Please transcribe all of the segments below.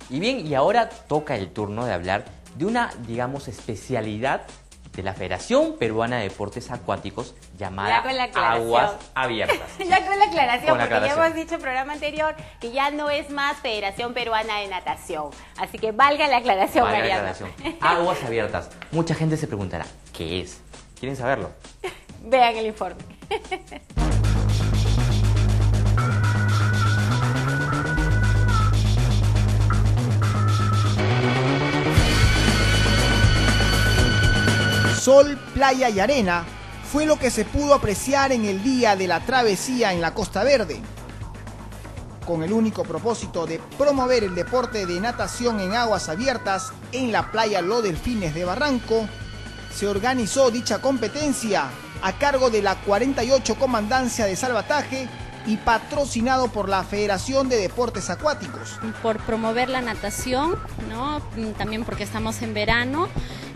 Y bien, y ahora toca el turno de hablar de una, digamos, especialidad de la Federación Peruana de Deportes Acuáticos llamada Aguas Abiertas. Ya con la aclaración, Con la porque aclaración. ya hemos dicho en el programa anterior que ya no es más Federación Peruana de Natación. Así que valga la aclaración, Valga la Mariana. aclaración. Aguas Abiertas. Mucha gente se preguntará, ¿qué es? ¿Quieren saberlo? Vean el informe. Sol, playa y arena fue lo que se pudo apreciar en el día de la travesía en la Costa Verde. Con el único propósito de promover el deporte de natación en aguas abiertas en la playa Los Delfines de Barranco, se organizó dicha competencia a cargo de la 48 Comandancia de Salvataje y patrocinado por la Federación de Deportes Acuáticos. Por promover la natación, ¿no? También porque estamos en verano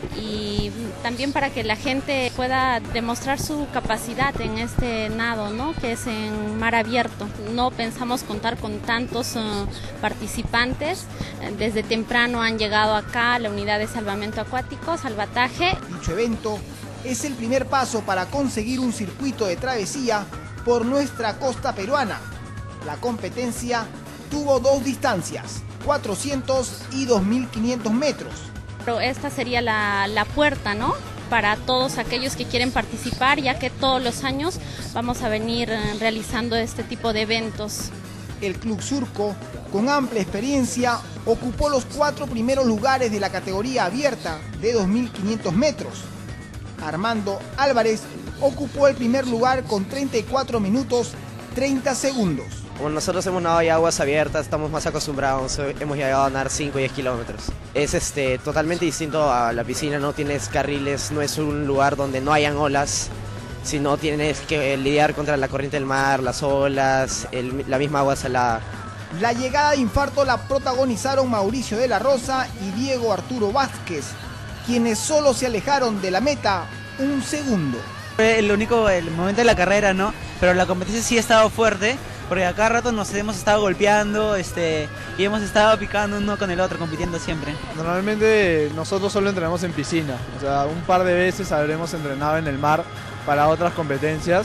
y también para que la gente pueda demostrar su capacidad en este nado, ¿no? Que es en mar abierto. No pensamos contar con tantos participantes. Desde temprano han llegado acá a la unidad de salvamento acuático, Salvataje. Dicho evento es el primer paso para conseguir un circuito de travesía por nuestra costa peruana. La competencia tuvo dos distancias, 400 y 2.500 metros. Pero esta sería la puerta, ¿no? Para todos aquellos que quieren participar, ya que todos los años vamos a venir realizando este tipo de eventos. El Club Surco, con amplia experiencia, ocupó los 4 primeros lugares de la categoría abierta de 2.500 metros. Armando Álvarez ocupó el primer lugar con 34 minutos 30 segundos. Como nosotros hemos nadado ya aguas abiertas, estamos más acostumbrados, hemos llegado a nadar 5 y 10 kilómetros. Es totalmente distinto a la piscina, no tienes carriles, no es un lugar donde no hayan olas, sino tienes que lidiar contra la corriente del mar, las olas, la misma agua salada. La llegada de infarto la protagonizaron Mauricio de la Rosa y Diego Arturo Vázquez, quienes solo se alejaron de la meta un segundo. Fue el momento de la carrera, ¿no? Pero la competencia sí ha estado fuerte, porque a cada rato nos hemos estado golpeando y hemos estado picando uno con el otro, compitiendo siempre. Normalmente nosotros solo entrenamos en piscina, o sea, un par de veces habremos entrenado en el mar para otras competencias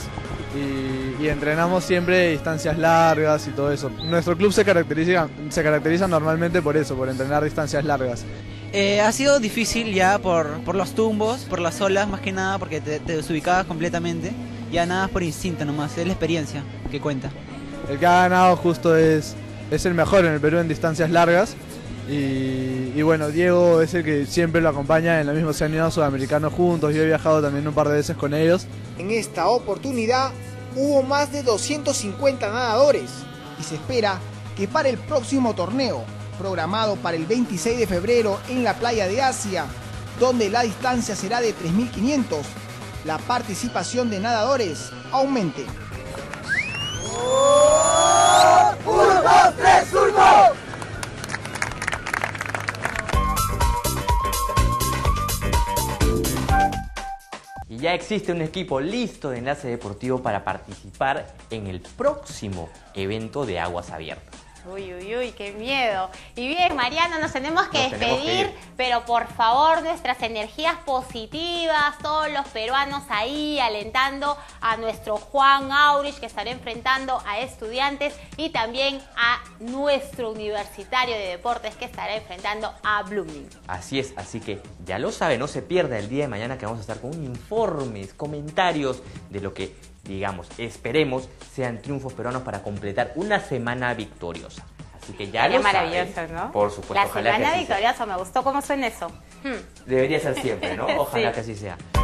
y entrenamos siempre distancias largas y todo eso. Nuestro club se caracteriza normalmente por eso, por entrenar distancias largas. Ha sido difícil ya por los tumbos, por las olas más que nada, porque te desubicabas completamente. Ya nada por instinto nomás, es la experiencia que cuenta. El que ha ganado justo es el mejor en el Perú en distancias largas y bueno, Diego es el que siempre lo acompaña en la misma Oceanía Sudamericano juntos. Yo he viajado también un par de veces con ellos. En esta oportunidad hubo más de 250 nadadores y se espera que para el próximo torneo, programado para el 26 de febrero en la playa de Asia, donde la distancia será de 3.500, la participación de nadadores aumente. ¡1, 2, 3, Surco! Y ya existe un equipo listo de Enlace Deportivo para participar en el próximo evento de Aguas Abiertas. Uy, uy, uy, qué miedo. Y bien, Mariano, nos tenemos que despedir, ir. pero por favor, nuestras energías positivas, todos los peruanos ahí alentando a nuestro Juan Aurich, que estará enfrentando a Estudiantes, y también a nuestro Universitario de Deportes, que estará enfrentando a Blooming. Así es, así que ya lo sabe, no se pierda el día de mañana que vamos a estar con informes, comentarios de lo que, digamos, esperemos sean triunfos peruanos para completar una semana victoriosa. Así que ya Sería lo saben. maravilloso, ¿no? Por supuesto, La ojalá que semana así sea. victoriosa, me gustó cómo suena eso. Debería ser siempre, ¿no? Ojalá Sí. que así sea.